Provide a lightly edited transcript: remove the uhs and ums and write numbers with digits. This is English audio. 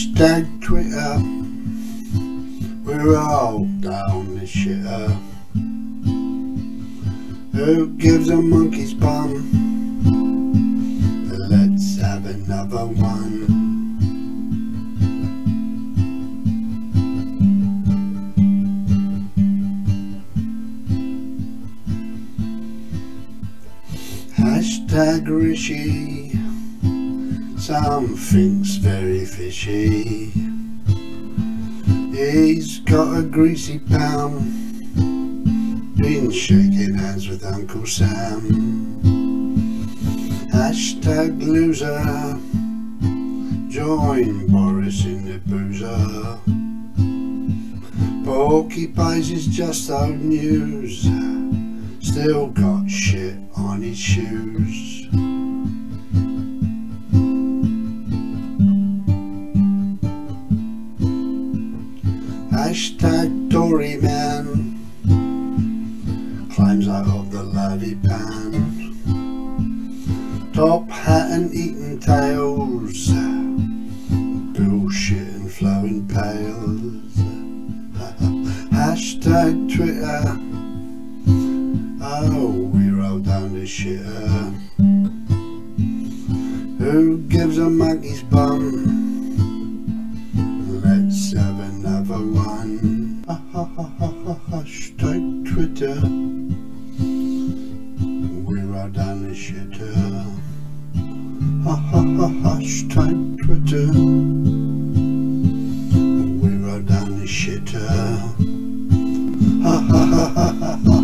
Hashtag Twitter, we're all down the shitter. Who gives a monkey's bum? Let's have another one. Hashtag Rishi, somefinks very fishy. He's got a greasy pound, been shaking hands with Uncle Sam. Hashtag loser, join Boris in the boozer. Porcupines is just old news, still got shit on his shoes. Hashtag Tory man, climbs out of the laddie pan. Top hat and eating tails, bullshit and flowing pails. Hashtag Twitter, oh, we roll down the shitter. Who gives a monkey's bum? Let's have another one. Hashtag Twitter, we roll down the shitter. Hashtag Twitter, we roll down the shitter.